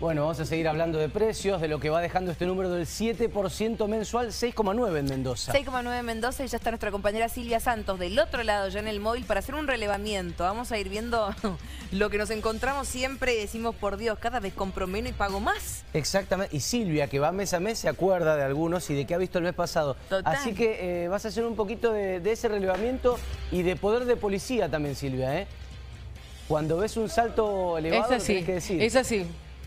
Bueno, vamos a seguir hablando de precios, de lo que va dejando este número del 7% mensual, 6,9 en Mendoza. 6,9 en Mendoza, y ya está nuestra compañera Silvia Santos del otro lado, ya en el móvil, para hacer un relevamiento. Vamos a ir viendo lo que nos encontramos siempre y decimos, por Dios, cada vez compro menos y pago más. Exactamente, y Silvia, que va mes a mes, se acuerda de algunos y de qué ha visto el mes pasado. Total. Así que vas a hacer un poquito de ese relevamiento y de poder de policía también, Silvia, ¿eh? Cuando ves un salto elevado, lo tenés que decir. Es así.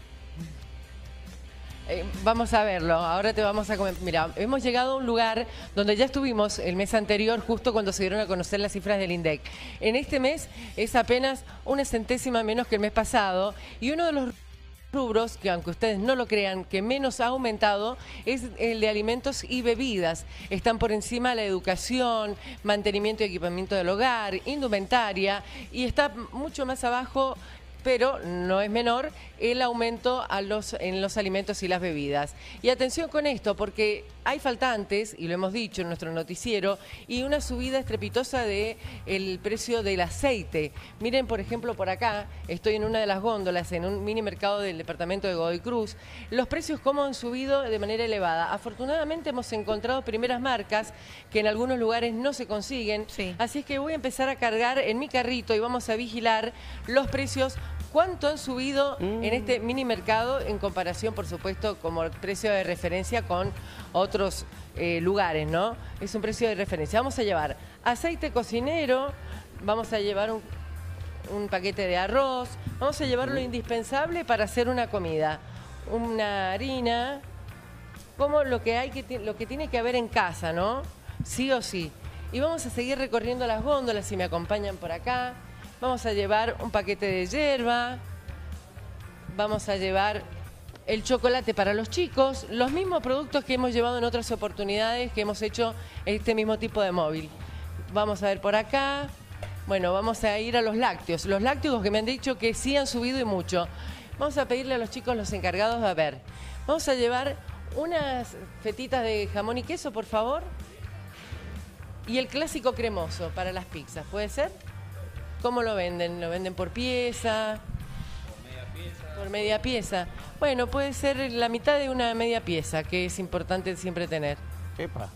Vamos a verlo, ahora te vamos a comentar. Mira, hemos llegado a un lugar donde ya estuvimos el mes anterior, justo cuando se dieron a conocer las cifras del INDEC. En este mes es apenas una centésima menos que el mes pasado, y uno de los rubros, que aunque ustedes no lo crean, que menos ha aumentado es el de alimentos y bebidas. Están por encima la educación, mantenimiento y equipamiento del hogar, indumentaria, y está mucho más abajo, pero no es menor, el aumento en los alimentos y las bebidas. Y atención con esto, porque hay faltantes, y lo hemos dicho en nuestro noticiero, y una subida estrepitosa del precio del aceite. Miren, por ejemplo, por acá, estoy en una de las góndolas, en un mini mercado del departamento de Godoy Cruz. Los precios cómo han subido de manera elevada. Afortunadamente hemos encontrado primeras marcas que en algunos lugares no se consiguen. Sí. Así es que voy a empezar a cargar en mi carrito y vamos a vigilar los precios. ¿Cuánto han subido en este mini mercado en comparación, por supuesto, como precio de referencia con otros lugares, ¿no? Es un precio de referencia. Vamos a llevar aceite cocinero, vamos a llevar un paquete de arroz, vamos a llevar lo indispensable para hacer una comida, una harina, como lo que tiene que haber en casa, ¿no? Sí o sí. Y vamos a seguir recorriendo las góndolas, si me acompañan por acá. Vamos a llevar un paquete de yerba, vamos a llevar el chocolate para los chicos, los mismos productos que hemos llevado en otras oportunidades que hemos hecho este mismo tipo de móvil. Vamos a ver por acá, bueno, vamos a ir a los lácteos que me han dicho que sí han subido y mucho. Vamos a pedirle a los chicos, los encargados, a ver. Vamos a llevar unas fetitas de jamón y queso, por favor, y el clásico cremoso para las pizzas, ¿puede ser? ¿Cómo lo venden? ¿Lo venden por pieza? Por media pieza. Bueno, puede ser la mitad de una media pieza, que es importante siempre tener. Epa.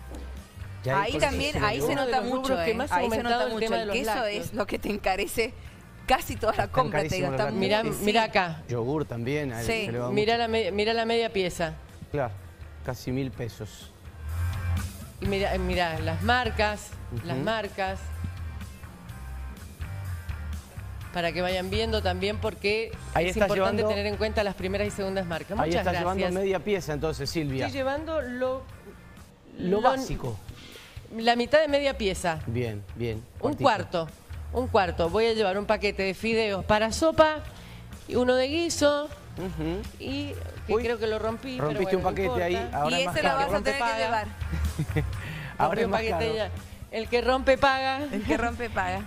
Ahí también, ahí se nota mucho, que más ha ahí se aumentado nota mucho. tema de El los queso lácteos. es lo que te encarece casi toda la compra. Te digo, está Mirá, muy- mirá acá. Yogur también. Sí. Se le va Mirá mucho. la media pieza. Claro, casi 1000 pesos. Y mirá, las marcas, para que vayan viendo también, porque Ahí es estás importante llevando- tener en cuenta las primeras y segundas marcas. Ahí Muchas estás gracias. llevando media pieza entonces, Silvia. Estoy llevando Lo lo- básico. la mitad de media pieza. Bien, bien. Un cortito. cuarto. Voy a llevar un paquete de fideos para sopa, y uno de guiso, Ujú. y que Uy, creo que lo rompí. rompiste pero un bueno, no paquete ahí. importa. Ahora Y es más ese lo caro. vas a tener que Paga. llevar. Ahora Rompí es un más paquete caro. ya. El que rompe paga. El que rompe paga.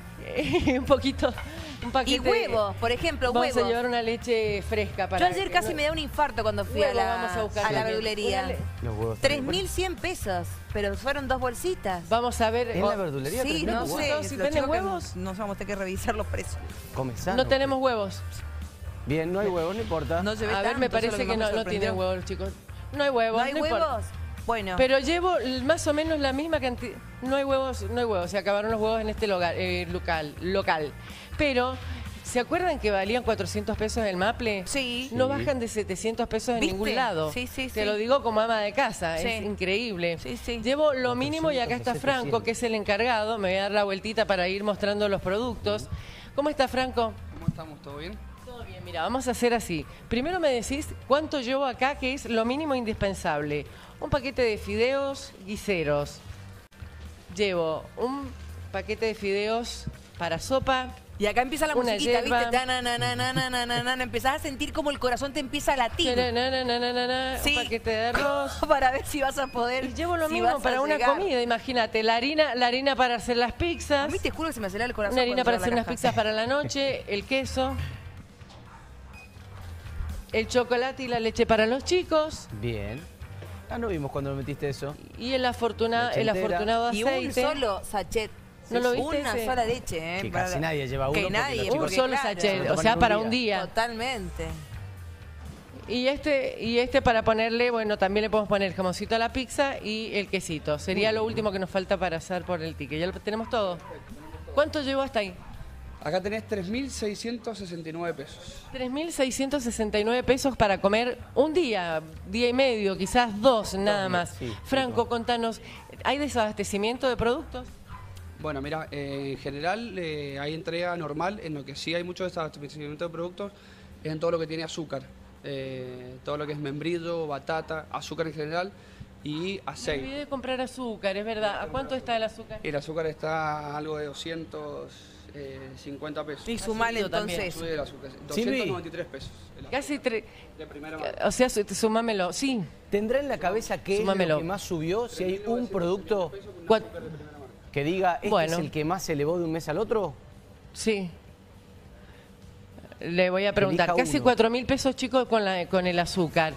Un paquete. Y huevos, por ejemplo, Vamos huevos. a llevar una leche fresca para. Yo ayer casi me da un infarto cuando fui a Huevo la, vamos a buscar a la también. verdulería. Los huevos también. 3.100 pesos, pero fueron 2 bolsitas. Vamos a ver. ¿En la verdulería? Sí, 3.000? no Guau. sé. Si los tienen chicos que huevos. Nos vamos a tener que revisar los precios. Come sano. No tenemos huevos. Bien, no hay huevos, no importa. No llevé A ver, tanto, me eso es lo parece que más me no sorprendió. tienen huevos, chicos. No hay huevos. ¿No hay importa. huevos? Bueno. Pero llevo más o menos la misma cantidad. No hay huevos. Se acabaron los huevos en este local. Pero, ¿se acuerdan que valían 400 pesos el maple? Sí. No bajan de 700 pesos en ¿Viste? ningún lado. Sí, sí, Te sí. lo digo como ama de casa. Sí. Es increíble. Sí, sí. Llevo lo mínimo y acá 400 está a Franco, 700. que es el encargado. Me voy a dar la vueltita para ir mostrando los productos. ¿Cómo está, Franco? ¿Cómo estamos? ¿Todo bien? Todo bien, mira, vamos a hacer así. Primero me decís cuánto llevo acá, que es lo mínimo indispensable. Un paquete de fideos guiseros. Llevo un paquete de fideos para sopa. Y acá empieza la Una musiquita, yerba. ¿viste? Empezás a sentir como el corazón te empieza a latir. Sí. Un paquete de arroz. Para ver si vas a poder. Y llevo lo si mismo vas a para una llegar. comida, imagínate. La harina para hacer las A pizzas. mí te juro que se me acelera el corazón. Una harina cuando para veo hacer la unas caja. pizzas para la noche. El queso. El chocolate y la leche para los chicos. Bien. Ah, no vimos cuando metiste eso. Y el afortunado Y aceite. un solo sachet. ¿No lo viste Una ese? sola leche, ¿eh? Que casi nadie lleva uno Que porque nadie. los Un chicos- porque solo claro, sachet, lo o toman sea, en un para día. un día. Totalmente. Y este para ponerle, bueno, también le podemos poner el jamoncito a la pizza y el quesito. Sería lo último que nos falta para hacer por el ticket. Ya lo tenemos todo. ¿Cuánto llevo hasta ahí? Acá tenés 3.669 pesos. 3.669 pesos para comer un día, día y medio, quizás dos, nada más. Sí, Franco, contanos, ¿hay desabastecimiento de productos? Bueno, mira, en general hay entrega normal, en lo que sí hay mucho desabastecimiento de productos es en todo lo que tiene azúcar. Todo lo que es membrillo, batata, azúcar en general y aceite. Me olvidé de comprar azúcar, es verdad. ¿A cuánto está el azúcar? El azúcar está algo de 250 pesos. Y sumale entonces. Sube el azúcar, 293 pesos. Casi de primera mano. O sea, sumámelo, sí. ¿Tendrá en la cabeza qué es lo que más subió? Si hay un producto que diga, ¿este es el que más se elevó de un mes al otro? Sí. Le voy a preguntar. Casi 4.000 pesos, chicos, con el azúcar.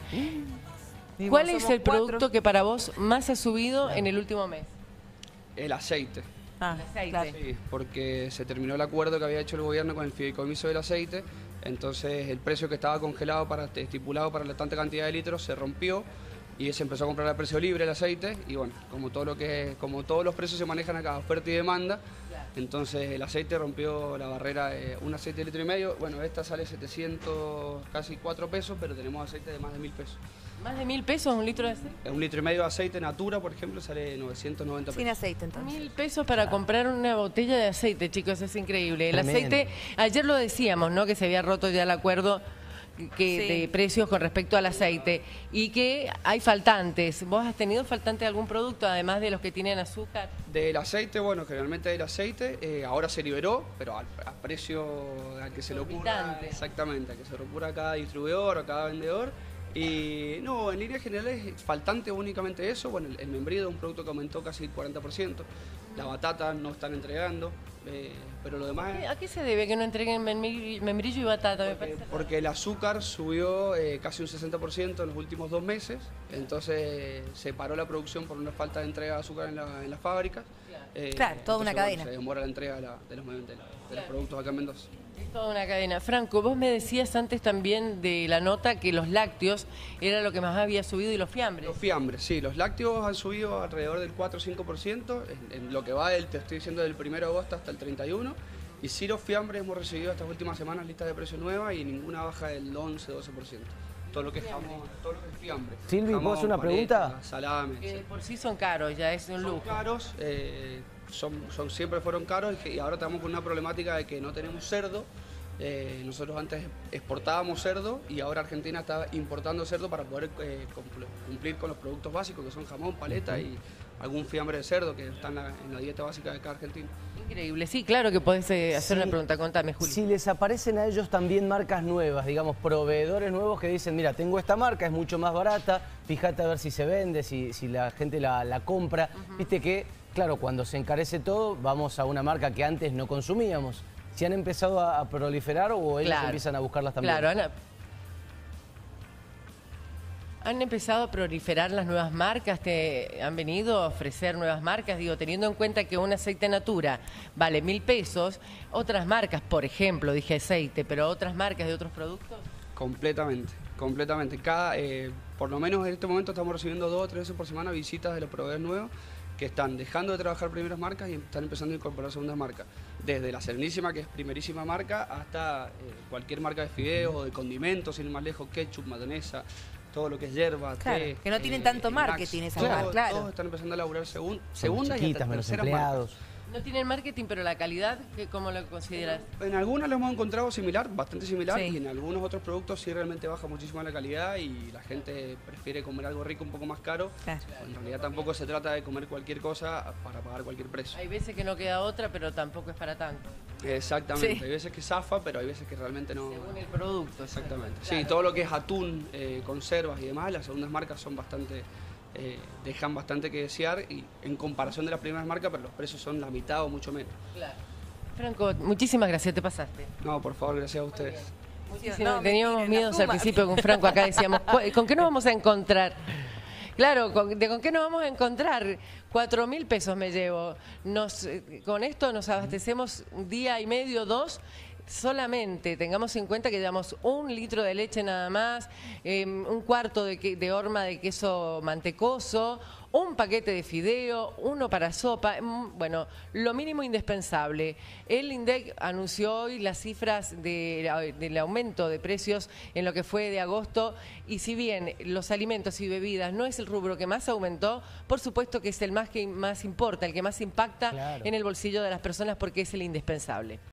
¿Cuál es el producto que para vos más ha subido en el último mes? El aceite. Ah, aceite. Sí, porque se terminó el acuerdo que había hecho el gobierno con el fideicomiso del aceite, entonces el precio que estaba congelado estipulado para la tanta cantidad de litros se rompió y se empezó a comprar a precio libre el aceite y bueno, como todos los precios se manejan acá, oferta y demanda, entonces el aceite rompió la barrera de un aceite de litro y medio, bueno, esta sale 700, casi 4 pesos, pero tenemos aceite de más de 1.000 pesos. ¿Más de 1.000 pesos un litro de aceite? Un litro y medio de aceite Natura, por ejemplo, sale 990 pesos. Sin aceite, entonces. 1.000 pesos para comprar una botella de aceite, chicos, es increíble. El Tremendo. aceite, ayer lo decíamos, ¿no? Que se había roto ya el acuerdo de precios con respecto al aceite y que hay faltantes. ¿Vos has tenido faltante de algún producto, además de los que tienen azúcar? Del aceite, bueno, generalmente del aceite, ahora se liberó, pero a precio al que se lo ocurra. Exactamente, al que se lo ocurra a cada distribuidor o a cada vendedor. Y no, en líneas generales faltante únicamente eso, bueno, el membrillo es un producto que aumentó casi el 40%, la batata no están entregando, pero lo demás... ¿A qué se debe que no entreguen membrillo y batata? Me parece porque el azúcar subió casi un 60% en los últimos 2 meses, entonces se paró la producción por una falta de entrega de azúcar en las fábricas. Claro, toda una cadena. Se demora la entrega de los productos acá en Mendoza. Es toda una cadena. Franco, vos me decías antes también de la nota que los lácteos era lo que más había subido y los fiambres. Los fiambres, sí. Los lácteos han subido alrededor del 4 o 5%, en lo que va te estoy diciendo del 1 de agosto hasta el 31. Y sí, los fiambres hemos recibido estas últimas semanas listas de precio nueva y ninguna baja del 11-12%. Todo lo que es jamón, todo lo que es fiambre. Silvi, ¿vos una pregunta? Salame. Que por sí son caros, ya es un lujo. Son caros, siempre fueron caros y ahora estamos con una problemática de que no tenemos cerdo. Nosotros antes exportábamos cerdo y ahora Argentina está importando cerdo para poder cumplir con los productos básicos que son jamón, paleta y algún fiambre de cerdo que está en la dieta básica de cada argentino. Increíble, sí, claro que podés hacer una pregunta, contame, Juli. Si les aparecen a ellos también marcas nuevas, digamos, proveedores nuevos que dicen, mira, tengo esta marca, es mucho más barata, fíjate a ver si se vende, si la gente la compra. Viste que, claro, cuando se encarece todo, vamos a una marca que antes no consumíamos. ¿Si han empezado a proliferar o ellos empiezan a buscarlas también? Claro, ¿han empezado a proliferar las nuevas marcas? ¿Te han venido a ofrecer nuevas marcas? Digo, teniendo en cuenta que un aceite Natura vale 1.000 pesos, otras marcas, por ejemplo, dije aceite, pero otras marcas de otros productos. Completamente. Por lo menos en este momento estamos recibiendo 2 o 3 veces por semana visitas de los proveedores nuevos que están dejando de trabajar primeras marcas y están empezando a incorporar segundas marcas. Desde la Serenísima, que es primerísima marca, hasta cualquier marca de fideos o de condimentos, sin ir más lejos, ketchup, mayonesa, todo lo que es hierba, té, que no tienen tanto marketing esa marca, claro. Todos están empezando a laburar segundas y hasta menos terceras empleados. marcas. No tienen marketing, pero la calidad, ¿cómo lo consideras? En algunas lo hemos encontrado bastante similar, y en algunos otros productos sí realmente baja muchísimo la calidad y la gente prefiere comer algo rico un poco más caro. Claro. En realidad tampoco se trata de comer cualquier cosa para pagar cualquier precio. Hay veces que no queda otra, pero tampoco es para tanto. Exactamente, hay veces que zafa, pero hay veces que realmente no... Según el producto. Exactamente. Claro. Sí, todo lo que es atún, conservas y demás, las segundas marcas son bastante... dejan bastante que desear y en comparación de las primeras marcas, pero los precios son la mitad o mucho menos. Claro. Franco, muchísimas gracias, te pasaste. No, por favor, gracias a ustedes. Teníamos miedos al principio con Franco, acá decíamos, ¿con qué nos vamos a encontrar? Claro, ¿con qué nos vamos a encontrar? 4.000 pesos me llevo. Con esto nos abastecemos un día y medio, 2, solamente tengamos en cuenta que damos 1 litro de leche nada más, 1/4 de horma de queso mantecoso, un paquete de fideo, 1 para sopa, bueno, lo mínimo indispensable. El INDEC anunció hoy las cifras del aumento de precios en lo que fue de agosto, y si bien los alimentos y bebidas no es el rubro que más aumentó, por supuesto que es el que más importa, el que más impacta en el bolsillo de las personas, porque es el indispensable.